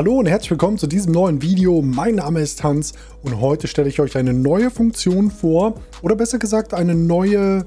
Hallo und herzlich willkommen zu diesem neuen Video. Mein Name ist Hans und heute stelle ich euch eine neue Funktion vor, oder besser gesagt eine neue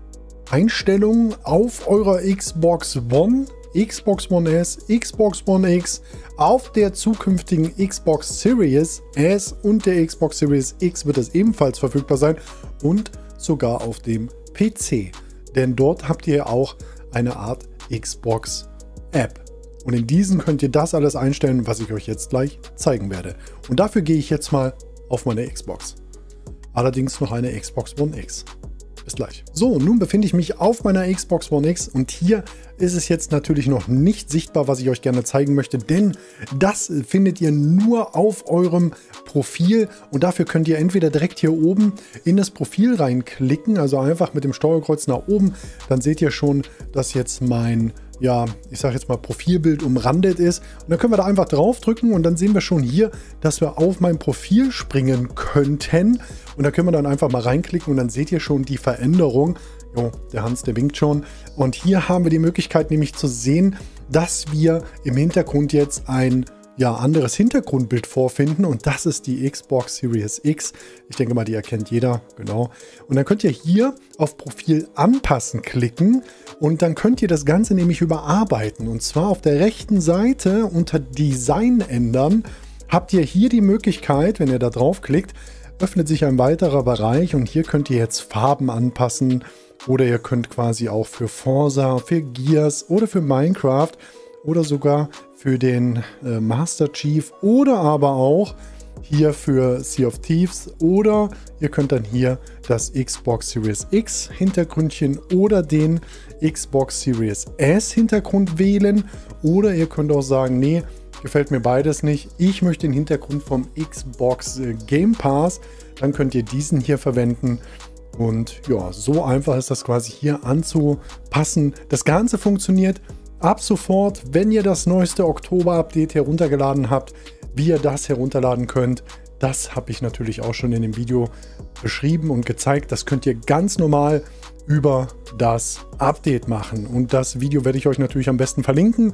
Einstellung auf eurer Xbox One, Xbox One S, Xbox One X, auf der zukünftigen Xbox Series S und der Xbox Series X wird es ebenfalls verfügbar sein und sogar auf dem PC. Denn dort habt ihr auch eine Art Xbox App. Und in diesen könnt ihr das alles einstellen, was ich euch jetzt gleich zeigen werde. Und dafür gehe ich jetzt mal auf meine Xbox. Allerdings noch eine Xbox One X. Bis gleich. So, nun befinde ich mich auf meiner Xbox One X und hier ist es jetzt natürlich noch nicht sichtbar, was ich euch gerne zeigen möchte, denn das findet ihr nur auf eurem Profil und dafür könnt ihr entweder direkt hier oben in das Profil reinklicken, also einfach mit dem Steuerkreuz nach oben, dann seht ihr schon, dass jetzt mein, ja, ich sage jetzt mal Profilbild umrandet ist und dann können wir da einfach draufdrücken und dann sehen wir schon hier, dass wir auf mein Profil springen könnten und da können wir dann einfach mal reinklicken und dann seht ihr schon die Veränderung. Jo, der Hans, der winkt schon. Und hier haben wir die Möglichkeit nämlich zu sehen, dass wir im Hintergrund jetzt ein anderes Hintergrundbild vorfinden und das ist die Xbox Series X. Ich denke mal, die erkennt jeder, genau. Und dann könnt ihr hier auf Profil anpassen klicken und dann könnt ihr das Ganze nämlich überarbeiten. Und zwar auf der rechten Seite unter Design ändern habt ihr hier die Möglichkeit, wenn ihr da draufklickt, öffnet sich ein weiterer Bereich und hier könnt ihr jetzt Farben anpassen oder ihr könnt quasi auch für Forza, für Gears oder für Minecraft oder sogar für den Master Chief oder aber auch hier für Sea of Thieves oder ihr könnt dann hier das Xbox Series X Hintergrundchen oder den Xbox Series S Hintergrund wählen oder ihr könnt auch sagen, nee, gefällt mir beides nicht. Ich möchte den Hintergrund vom Xbox Game Pass. Dann könnt ihr diesen hier verwenden. Und ja, so einfach ist das quasi hier anzupassen. Das Ganze funktioniert ab sofort, wenn ihr das neueste Oktober-Update heruntergeladen habt. Wie ihr das herunterladen könnt, das habe ich natürlich auch schon in dem Video beschrieben und gezeigt. Das könnt ihr ganz normal über das Update machen. Und das Video werde ich euch natürlich am besten verlinken.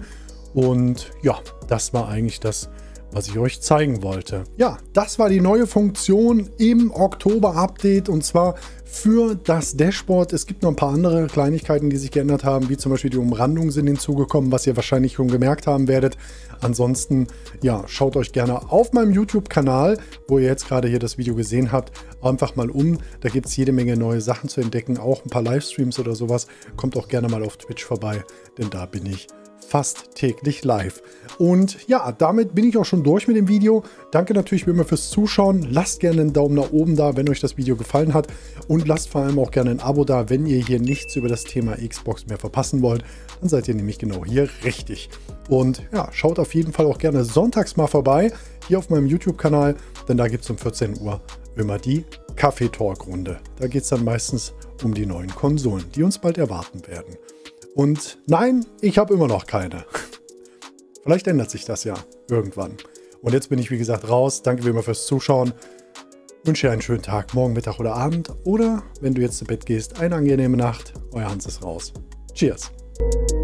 Und ja, das war eigentlich das, was ich euch zeigen wollte. Ja, das war die neue Funktion im Oktober-Update und zwar für das Dashboard. Es gibt noch ein paar andere Kleinigkeiten, die sich geändert haben, wie zum Beispiel die Umrandungen sind hinzugekommen, was ihr wahrscheinlich schon gemerkt haben werdet. Ansonsten, ja, schaut euch gerne auf meinem YouTube-Kanal, wo ihr jetzt gerade hier das Video gesehen habt, einfach mal um. Da gibt es jede Menge neue Sachen zu entdecken, auch ein paar Livestreams oder sowas. Kommt auch gerne mal auf Twitch vorbei, denn da bin ich fast täglich live. Und ja, damit bin ich auch schon durch mit dem Video. Danke natürlich wie immer fürs Zuschauen. Lasst gerne einen Daumen nach oben da, wenn euch das Video gefallen hat. Und lasst vor allem auch gerne ein Abo da, wenn ihr hier nichts über das Thema Xbox mehr verpassen wollt. Dann seid ihr nämlich genau hier richtig. Und ja, schaut auf jeden Fall auch gerne sonntags mal vorbei, hier auf meinem YouTube-Kanal. Denn da gibt es um 14 Uhr immer die Kaffee-Talk-Runde. Da geht es dann meistens um die neuen Konsolen, die uns bald erwarten werden. Und nein, ich habe immer noch keine. Vielleicht ändert sich das ja irgendwann. Und jetzt bin ich wie gesagt raus. Danke wie immer fürs Zuschauen. Wünsche dir einen schönen Tag, morgen, Mittag oder Abend. Oder wenn du jetzt zu Bett gehst, eine angenehme Nacht. Euer Hans ist raus. Cheers.